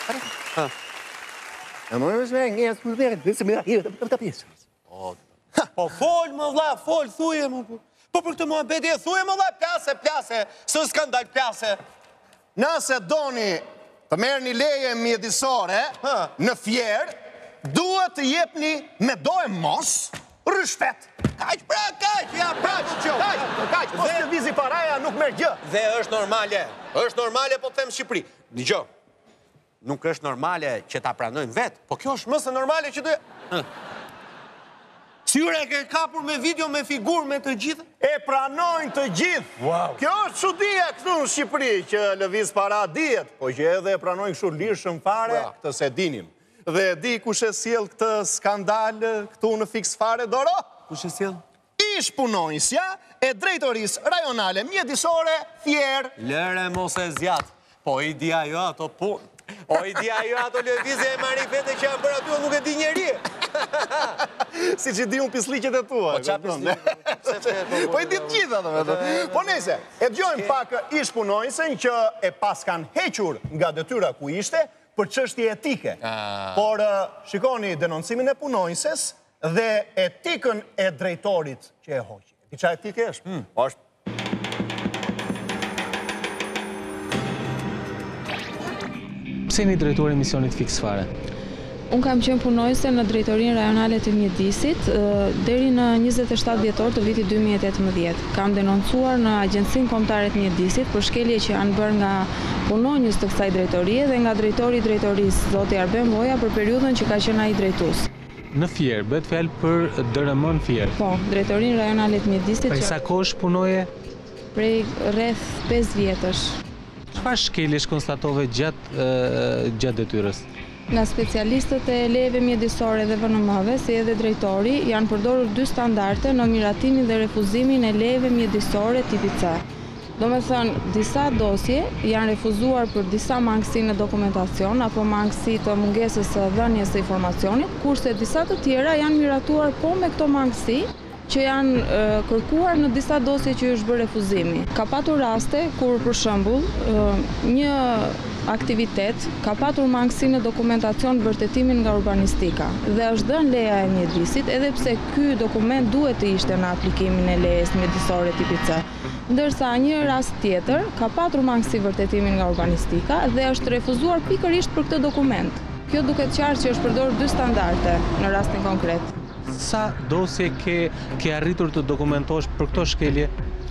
Po fol, më vlla, fol, thuje më. Po për këtë muhabeti e thuje më vlla, plase, së skandal, plase. Nëse doni të merë një leje mjedisore në Fjerë, duhet të jepni me dojë mos rëshpet. Kaq, Mos të vizi paraja nuk merë gjë. Dhe është normale, po të them Shqipëri. Dgjoj, nuk është normale që ta pranojmë vetë, po kjo është mëse normale që duhet... Syre e ke kapur me video, me figur, me të gjithë? E pranojnë të gjithë. Kjo është çudia këtu në Shqipëri, që lëviz para dihet, po që edhe e pranojnë kështu lirshëm fare, këtë se dinim. Dhe di kush e sjell këtë skandal këtu në Fiks Fare, Doro? Kush e sjell? Ish punonjësja e drejtorisë rajonale mjedisore Fjerë. Lëre mos e zjat. Po i dia jo ato punë. O i dia jo ato lëvizje e marifete që janë bërë aty, nuk e di njeri. Si që di unë pisliqet e tua. Po qa pisliqet? Po i di të gjitha të. Po nese, e dëgjojmë pak ish punonjësen që e pas kanë hequr nga detyra ku ishte për çështje etike. Por shikoni denoncimin e punonjëses dhe etikën e drejtorit që e hoqi. Ti qa etike është? Është Pse një drejtori misionit Fiks Fare? Unë kam qenë punojse në drejtorinë rajonale të mjedisit deri në 27 dhjetor të vitit 2018. Kam denoncuar në Agjencinë Kombëtare të Mjedisit për shkelje që janë bërë nga punonjës të kësaj drejtorie dhe nga drejtori i drejtorisë, zoti Arben Voja, për periudhën që ka qenë ai drejtues. Në Fjerë, bëhet fjalë për DRM-n Fjerë. Po, drejtorinë rajonale të mjedisit. Prej sa kohësh punoje? Prej rreth 5 vjetësh. Çfarë shkeljesh konstatove gjatë detyrës? Nga specialistët e lejeve mjedisore dhe VNM-ve, si edhe drejtori, janë përdorur 2 standarde në miratimin dhe refuzimin e lejeve mjedisore tipi C. Do me thënë, disa dosje janë refuzuar për disa mangësi në dokumentacion apo mangësi të mungesës së dhënies së informacionit, kurse disa të tjera janë miratuar po me këto mangësi që janë kërkuar në disa dosje që është bërë refuzimi. Ka patur raste kur, për shembull, një aktivitet ka patur mangësi në dokumentacion vërtetimin nga urbanistika dhe është dhënë leja e mjedisit, edhe pse ky dokument duhet të ishte në aplikimin e lejes mjedisore tipi C. Ndërsa një rast tjetër ka patur mangësi vërtetimin nga urbanistika dhe është refuzuar pikërisht për këtë dokument. Kjo duket qartë që është përdorur 2 standarde në rastin konkret. Sa dosje ke arritur të dokumentosh për këto shkelje?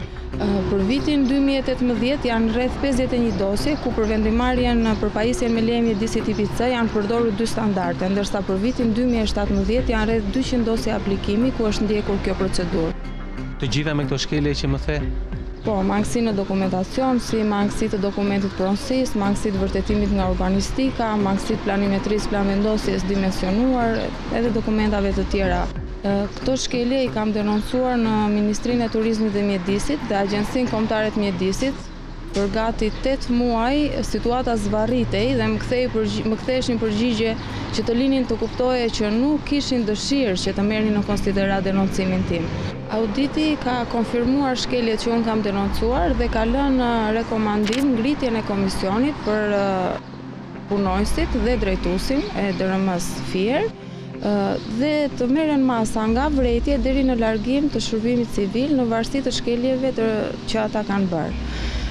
Për vitin 2018 janë rreth 51 dosje, ku për vendimarrjen për pajisjen me leje mjedisi tipi C janë përdorur 2 standarde, ndërsa për vitin 2017 janë rreth 200 dosje aplikimi ku është ndjekur kjo procedurë. Të gjitha me këto shkelje që më the? Po, mangësi në dokumentacion, si mangësi të dokumentit pronësisë, mangësi të vërtetimit nga urbanistika, mangësi të planimetrisë planvendosjes dimensionuar, edhe dokumentave të tjera. Këto shkelje i kam denoncuar në Ministrinë e Turizmit dhe Mjedisit dhe Agjencinë Kombëtare të Mjedisit për gati 8 muaj situata zvarritej dhe më ktheheshin përgjigje që të linin të kuptoje që nuk kishin dëshirë që të merrnin në konsiderat denoncimin tim. Auditi ka konfirmuar shkeljet që unë kam denoncuar dhe ka lënë rekomandim ngritjen e komisionit për punonjësit dhe drejtuesin e DRM-s Fjerë dhe të merren masa nga vretje deri në largim të shërbimit civil në varësi të shkeljeve që ata kanë bërë.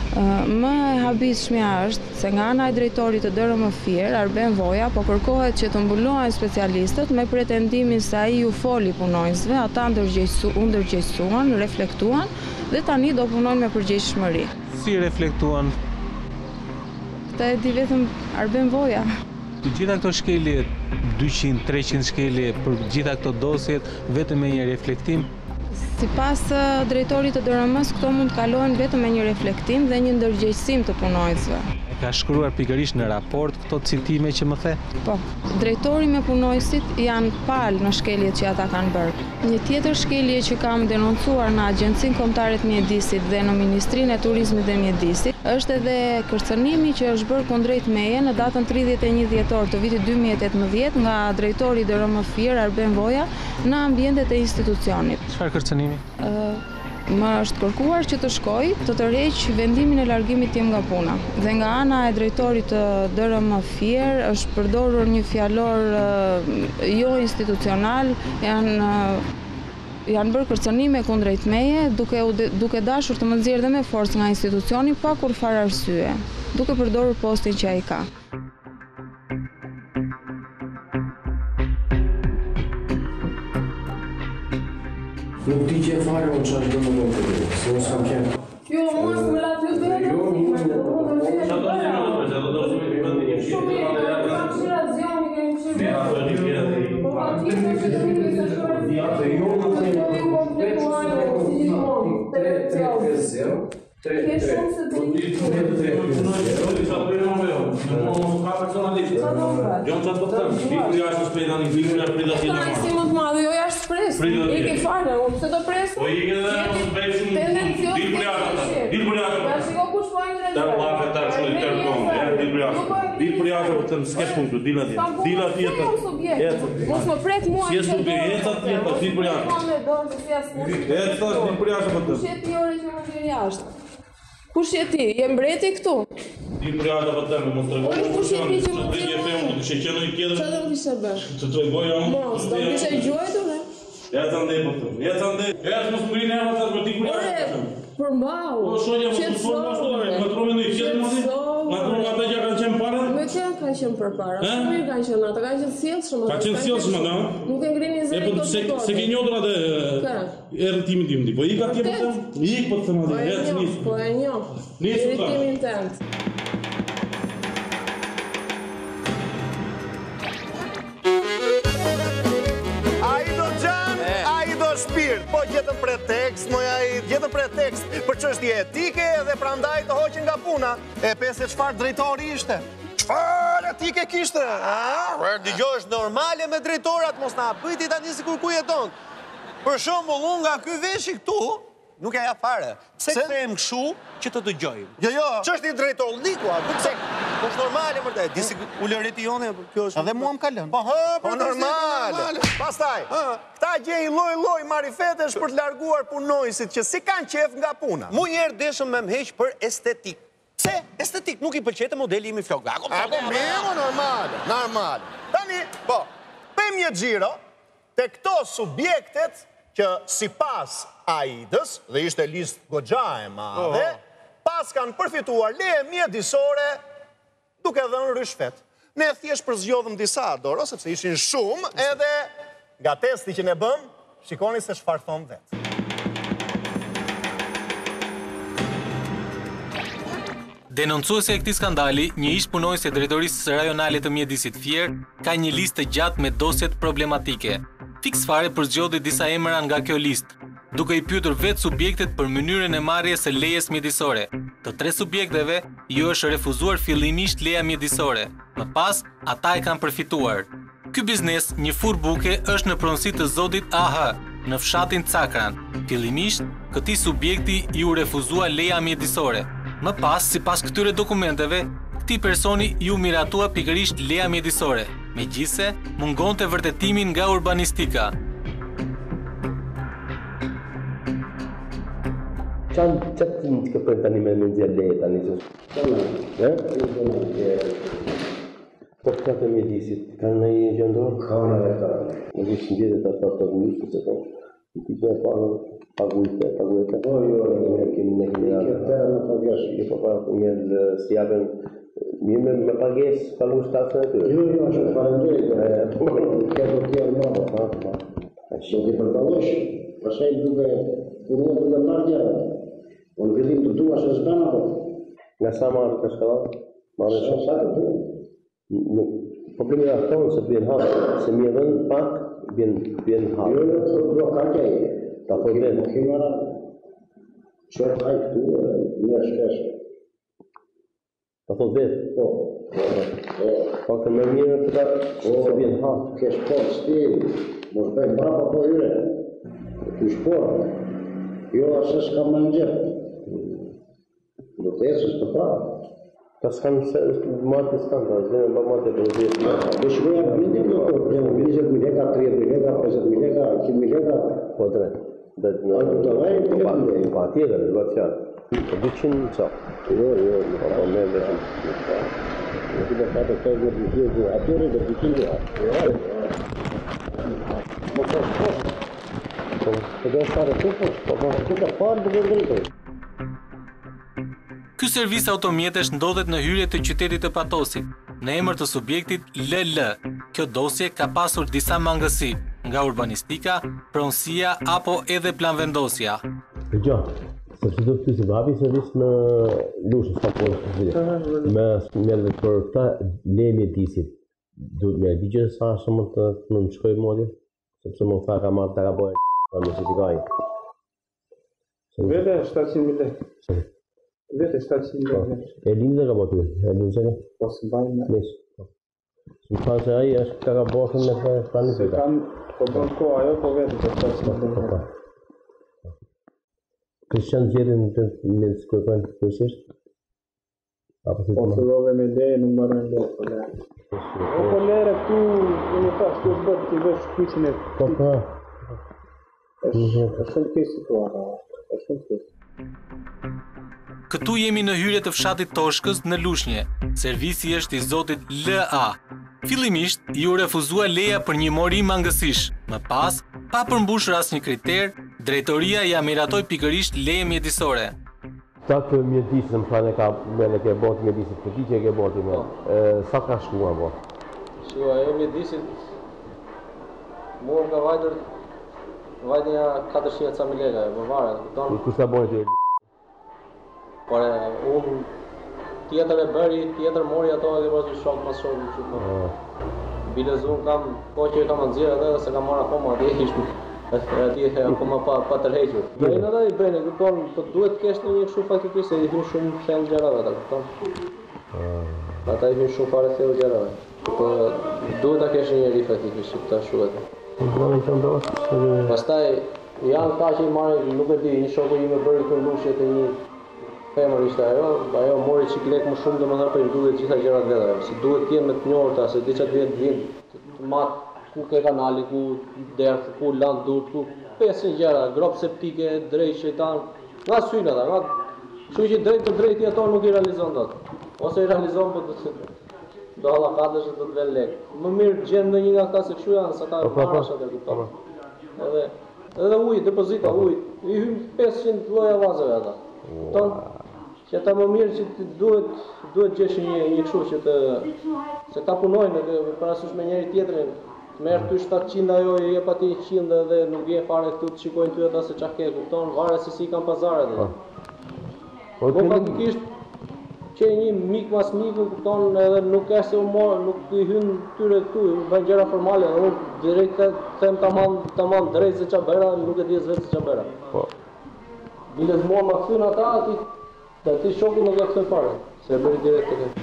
Më e habitshmja është se nga ana e drejtorit të DRM Fjerë, Arben Voja, po kërkohet që të mbulohen specialistët me pretendimin se ai u foli punonjësve, ata ndërgjegjësuan, reflektuan dhe tani do punojnë me përgjegjëshmëri. Si reflektuan? Këtë e di vetëm Arben Voja. Të gjitha këto shkelje, 200-300 shkelje për gjitha këto dosjet, vetëm me një reflektim? Sipas drejtorit të DRM-s, këto mund të kalojnë vetëm me një reflektim dhe një ndërgjegjësim të punonjësve. Ka shkruar pikërisht në raport këto citime që më the? Po, drejtori me punonjësit janë palë në shkeljet që ata kanë bërë. Një tjetër shkelje që kam denoncuar në Agjencinë Kombëtare të Mjedisit dhe në Ministrinë e Turizmit dhe Mjedisit është edhe kërcënimi që është bërë kundrejt meje në datën 31 dhjetor të vitit 2018 nga drejtori i DRM Fjerë Arben Voja në ambientet e institucionit. Çfarë kërcënimi? Më është kërkuar që të shkoj të tërheq vendimin e largimit tim nga puna. Dhe nga ana e drejtorit të DRM Fier është përdorur një fjalor jo institucional, janë bërë kërcënime kundrejt meje, duke dashur të më nxjerrë dhe me forcë nga institucioni pa kur fare arsye, duke përdorur postin që ai ka. Nuk ti që e fare, unë që është dhe më të dhe, se unë s'kam qenë. Jo, unë s'me la të dhe, I ke fare, unë pëse do presë? Po i ke dhe mos bëjshëm dil për jashtë. Dil për jashtë. Ja shiko kush po në Ta llafe ta çu i tërkon, dil për jashtë. Dil për jashtë po të s'ke punktu, dil atje. Dil atje. Mos më prek mua. Si është subjekt atje, po dil për jashtë. Dil për jashtë po të. Kush je ti ore që më vjen jashtë? Kush je ti? Je mbreti këtu? Dil për jashtë po të mos tregoj. Kush je ti që më vjen? Kishë qenë një tjetër. Çfarë do të kishe bërë? Të tregoj jam. Mos, do të kishe gjuajtur, ne? Ja të ndej po të. Ja të ndej. Ja të mos ngrinë ata sa për ti kur. Përmbau. Po shonja mos të thonë, më tromë në qetë mos. Na tromë ata që kanë qenë para. Me që kanë qenë përpara. Mirë kanë qenë ata, kanë qenë sjellshëm. Ka qenë sjellshëm ata. Nuk e ngrinin zërin tot. Se ke njohur atë rritimin tim ti. Po ik atje po them. Ik po them atë. Ja të nis. Po e njoh. Rritimin tënd. Shpirt, po gjetën pretekst, gjetën pretekst për çështje etike dhe prandaj të hoqën nga puna. E pesë çfarë drejtori ishte? Çfarë etike kishte? Dëgjoj, është normale me drejtorat, mos na bëjti tani sikur ku jeton. Për shembull, unë nga ky veshi këtu nuk e ja fare. Pse kthehem kështu që të dëgjojmë? Jo. Ç'është i drejtorliku atë? Pse? Po është normale për të. Disi ulëreti jone, kjo është. Edhe mua më ka lënë. Po normale. Pastaj, këta gjej lloj marifetesh për të larguar punonjësit që si kanë qef nga puna. Mu njerë deshëm me mheq për estetik. Pse? Estetik, nuk i pëlqete modeli imi flok. Normale. Tani, po, bëjmë një xhiro te këto subjektet që sipas AID-s, dhe ishte listë goxha e madhe, pas kanë përfituar leje mjedisore duke dhënë rishfet. Ne thjesht përzgjodhëm disa, Doro, sepse ishin shumë, edhe nga testi që ne bëm, shikoni se çfarë thon vetë. Denoncuesi e këtij skandali, një ish punonjës e drejtorisë rajonale të mjedisit Fier, ka një listë gjatë me dosjet problematike. Fiks fare përzgjodhi disa emra nga kjo listë, duke i pyetur vetë subjektet për mënyrën e marrjes së lejes mjedisore. Të tre subjekteve ju është refuzuar fillimisht leja mjedisore, më pas ata e kanë përfituar. Ky biznes, një furrë buke, është në pronësi të zotit AH, në fshatin Cakran. Fillimisht, këtij subjekti ju refuzua leja mjedisore. Më pas, sipas këtyre dokumenteve, këtij personi ju miratua pikërisht leja mjedisore, megjithse mungonte vërtetimin nga urbanistika. Qanë qëtë në të këpër tani me nëzirë leje tani që? Po të të mjedisit, kanë në i gjëndorë? Kanë në e ta. Në vishë në gjithë të të njështë që tonë. Në të gjë parë pagujte. Po, jo, në kemi këtë në pagesh. I po parë të njërë si japën, një me pagesh kalu shtasën e të? Jo, që të parendojtë. Këtë të tjerë marë. Që të përballosh, pasaj duke punuar duke marrë. Unë fillim të duash e s'bena, po. Nga sa marrë ka shkallat? Sa të du? Problemi e ahtonë se bjen hapë, se mi e dhenë pak, bjen hapë. Jo, të do kakej. Ta thot vetë. Ki marrë, që e kaj këtu, një shpesh. Ta thot vetë? Po. Pak të me mirë të ka se bjen hapë. Kesh po, stil, mos bëjnë brapa po yre. Të shporë. Jo, asë s'ka më në gjepë. Do të esës të prapë. Ta s'kanë matë s'kanë, ta s'venë ba matë e të rëzirë. Dhe shkoja në bindin në të, 20.000 leka, 30.000 leka, 50.000 leka, 100.000 leka. Po, tre. Pa tjetër, do të qartë. 200 ça. Jo, po më vetëm. Nuk do të patë të gjë atyre do të kemi. Ky servis automjetesh ndodhet në hyrje të qytetit të Patosit, në emër të subjektit LL. Kjo dosje ka pasur disa mangësi, nga urbanistika, pronësia apo edhe planvendosja. Sepse do të pyesi babi servis në Lushë apo me për ta lejë disit. Duhet më digje sa shumë të më shkoj modi, sepse më tha ka marrë ta bëj në Shqipëri. Vete 700.000 lekë. Vete 700.000 lekë. E lindë ka botu, e lindë. Po së bajnë. Nish. Më thashë ai është ka botën me tani. Se kam po bën ko ajo po vete për 700.000 lekë. Kristian Gjerin të në skërpojnë të përsisht? Po fillove me leje, nuk marrën leje për leje. Po lere këtu, në thash, të bërë të vesh kyqin e Po. është shumë kësë situata, është shumë kësë. Këtu jemi në hyrje të fshatit Toshkës në Lushnje. Servisi është i zotit LA. Fillimisht, ju refuzua leja për një morim mangësish. Më pas, pa përmbushur asnjë kriter, drejtoria ja miratoi pikërisht leje mjedisore. Ta të mjedisë, më thane ka me ke botë mjedisit, për ti që e ke botë me, sa ka shkua botë? Shua, e mjedisit, mua nga vajtënja 400 ca milega, më vare, këton. Kushta bojnë të e Por unë tjetër e bëri, tjetër mori ato edhe vazhdi shok mas shok në qëtë. Bilezun kam, po që kam nëzirë edhe se kam marrë akoma, atje ishtë, atje akoma pa tërhequr. Bëjnë edhe i bëjnë, këton, po duhet kesh në një këshu faktikisht, se i hynë shumë thellë gjerave, ta këton. Ata i hynë shumë fare thellë gjerave. Po duhet ta kesh një njeri faktikisht, që ta shuhet. Pastaj, janë ka që i marrë, nuk e di, një shoku i me bëri këtë lushje të një femër ishte ajo mori qik lek më shumë dhe më nërë për i duhet gjitha gjërat vetëve. Si duhet t'jenë me të njërta, se di qatë vjetë vjenë të matë ku ke kanali, ku dertë, ku landë dur, ku 500 gjëra, gropë septike, drejt shejtan, nga synë ata, nga... Që që drejt të drejti ato nuk i realizon të atë. Ose i realizon për do halakatës që të të ven lek. Më mirë gjenë në një nga ta se këshu janë, sa ta marashat e kuptonë. Edhe ujë, depozita, ujë, i hymë 500 loja vazëve ata. Tonë, që ata më mirë që duhet gjesh një këshu që të... Se ta punojnë edhe parasysh me njëri tjetërin, merë ty 700 ajo, i jep ati 100 dhe nuk vjen fare këtu të shikojnë ty ata se qa ke, kuptonë, vare se si kanë pazare dhe. Po faktikisht, që një mik mas miku, kuptonë, edhe nuk e se u morë, nuk i hynë tyre këtu, bëjnë gjera formale, dhe unë direkt them tamam drejt se qa bëra, nuk e di vetë se qa bëra. Bilet mua më këthyn ata, ati shoku nuk e këthyn fare, se e bëri direkt të këtë.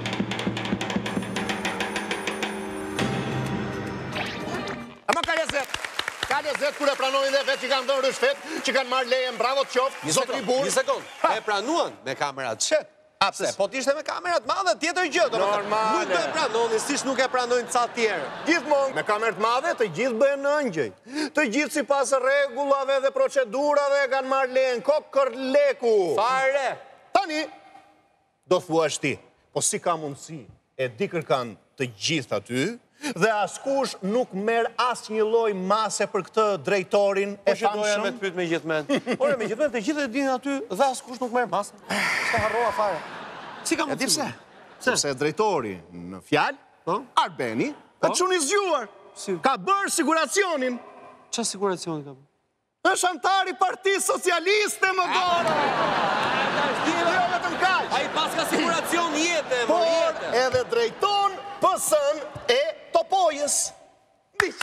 Ama ka lezet kur e pranojnë dhe vetë që kanë dhënë rëshfet, që kanë marrë lejen, bravo të qoftë, zotri burë. Një sekund, e pranuan me kamerat qëtë. Apse, po t'ishte me kamerat madhe, tjetër gjë, normale. Nuk do e pranojnë, siç nuk e pranojnë ca tjerë. Gjithmonë, me kamerat madhe, të gjithë bëhen në ëngjëj. Të gjithë sipas rregullave dhe procedurave kanë marrë lejen kokër leku. Fare. Tani, do thuash ti, po si ka mundësi, e di kërkan të gjithë aty, dhe askush nuk merr asnjë lloj mase për këtë drejtorin e famshëm. Po që doja me të pyet me gjithmen. Ore, me gjithmen të gjithë e dinë aty dhe askush nuk merr mase. S'ka harrova fare. Si ka mundësi? Pse? Sepse drejtori në fjalë, Arbeni, ka çuni zgjuar. Ka bërë siguracionin. Qa siguracioni ka bërë? Është antar i Partisë Socialiste, më gore! Jo vetëm kaq. Ai pas ka siguracion jetë, por edhe drejton PS-n e Topojës. Diq.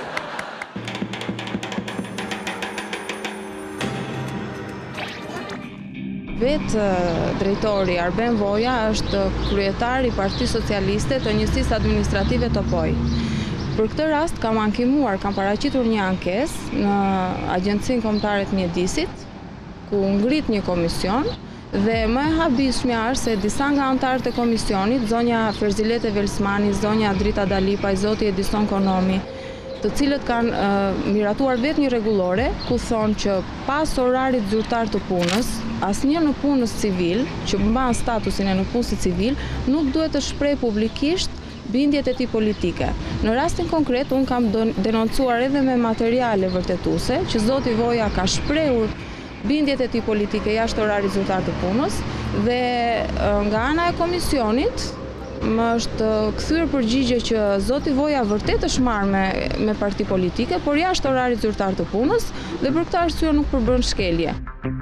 Vetë drejtori Arben Voja është kryetar i Partisë Socialiste të Njësisë Administrative Topoj. Për këtë rast kam ankimuar, kam paraqitur një ankesë në Agjencinë Kombëtare të Mjedisit, ku ngrit një komision, dhe më e habishme është se disa nga anëtarët e komisionit, zonja Ferzilete Velsmani, zonja Drita Dalipaj, zoti Edison Konomi, të cilët kanë miratuar vetë një rregullore ku thonë që pas orarit zyrtar të punës, asnjë në punës civil, që mban statusin e në punësit civil, nuk duhet të shpreh publikisht bindjet e tij politike. Në rastin konkret, unë kam denoncuar edhe me materiale vërtetuese që zoti Voja ka shprehur bindjet e tij politike jashtë orarit zyrtar të punës dhe nga ana e komisionit më është kthyer përgjigje që zoti Voja vërtet është marrë me parti politike, por jashtë orarit zyrtar të punës dhe për këtë arsye nuk përbën shkelje.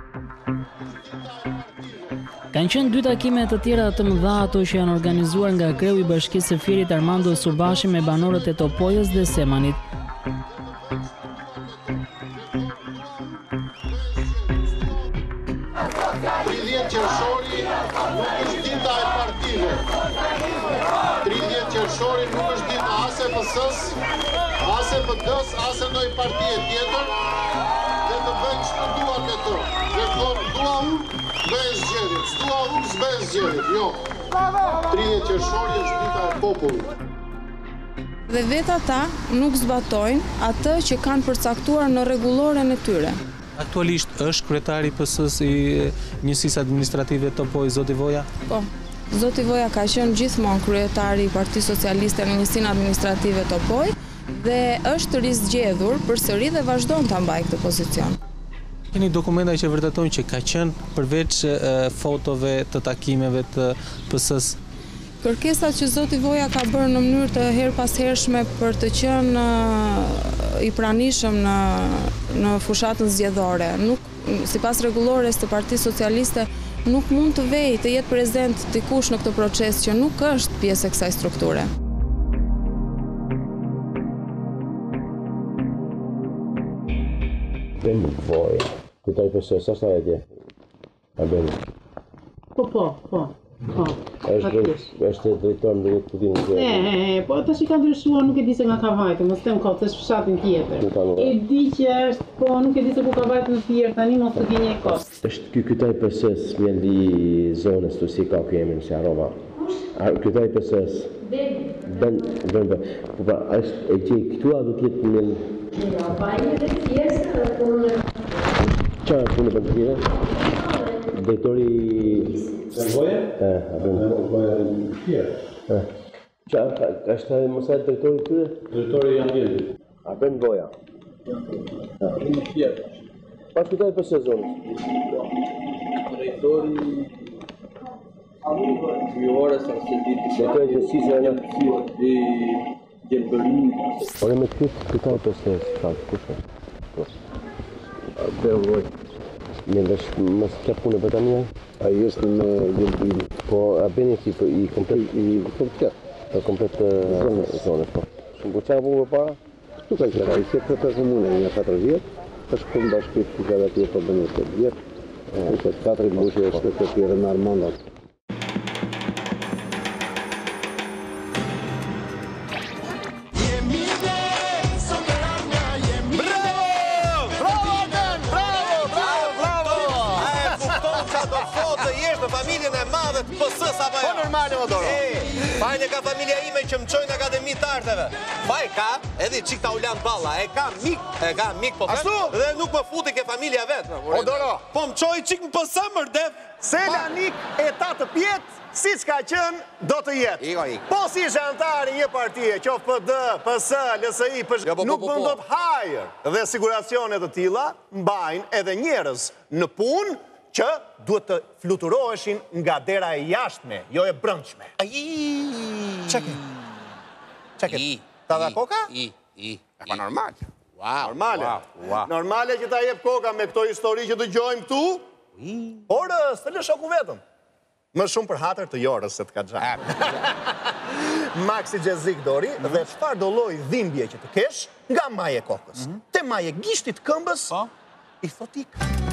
Kanë qenë 2 takime të tjera të mëdha ato që janë organizuar nga kreu i Bashkisë së Firit Armando Surbashi me banorët e Topojës dhe Semanit. Qershori nuk është dita e partive. 30 qershori nuk është dita as e PS-s, as e PD-s, as e ndonjë partie tjetër, dhe të bëjnë ç'të duan me to. Dhe thonë, dua unë, bëj zgjedhje. S'dua unë, s'bëj zgjedhje. Jo. 30 qershori është dita e popullit. Dhe vetë ata nuk zbatojnë atë që kanë përcaktuar në rregulloren e tyre. Aktualisht është kryetari i PS-s i njësisë administrative Topoj, zoti Voja? Po, zoti Voja ka qenë gjithmonë kryetari i Partisë Socialiste në njësinë administrative Topoj dhe është rizgjedhur përsëri dhe vazhdon ta mbajë këtë pozicion. Keni dokumenta që vërtetojnë që ka qenë përveç fotove të takimeve të PS-s? Kërkesat që zoti Voja ka bërë në mënyrë të her pas hershme për të qenë i pranishëm në fushatën zgjedhore. Sipas rregullores të Partisë Socialiste, nuk mund të vejë të jetë prezent dikush në këtë proces që nuk është pjesë e kësaj strukture. Ben Voja, këtë ai PS-s, sa është ajo? A ben? Po. Është drejtor në Kutinë. Po tash i ka ndryshuar, nuk e di se nga ka vajtë, mos them kot, është fshatin tjetër. E di që është, po nuk e di se ku ka vajtë në Fier, tani mos të gjenjej kot. Është ky PS-s mjeli zonës të si ka emrin se Roma. Ky PS-s. Ben. Po është e gjej këtu a do të jetë mjel. Ja, bajnë edhe pjesë punë. Çfarë punë bën tjetër? Drejtori Voja? Voja në Fier. Është mos e drejtori këtyre? Drejtori i ambientit. A bën Voja? Në Fier. Pas këtij PS zonës. Drejtori Fiore sa se ditë. Drejtori i gjësisë në i Gjelbërin. Ore me këtij PS ka kush? Ben Voja. Mos ka punë Betania. Ai është në Gjelbërin. Po a bën i komplet zonës po. Shumë buçak u para. Tu ka qenë ai se të komunë në 4 vjet, tash ku bashkëtit që ka aty po bën 8 vjet. Është 4 mushë është të tjerë në Armando. Po normale më doro. Fajnë ka familja ime që më çojnë Akademi të Arteve. Faj ka, edhe çik ta ulan balla, e ka mik po them. Dhe nuk më futi ke familja vet. O doro. Po më çoj çik më PS dev. Selanik e ta të pjetë, siç ka qenë, do të jetë. Po si ishte antar i një partie, qoftë PD, PS, LSI, nuk mund dot hajër dhe siguracione të tilla mbajnë edhe njerëz në punë që duhet të fluturoheshin nga dera e jashtme, jo e brendshme. Çeke? Ta dha koka? Pa normal. Normale. Normale që ta jep koka me këto histori që dëgjojmë këtu, por s'të lë shoku vetëm. Më shumë për hatër të Jorës se të Kaxhanit. Maxi Xhezik Dori dhe çfarë do lloj dhimbje që të kesh nga maje kokës. Te maje gishtit këmbës, i thotik.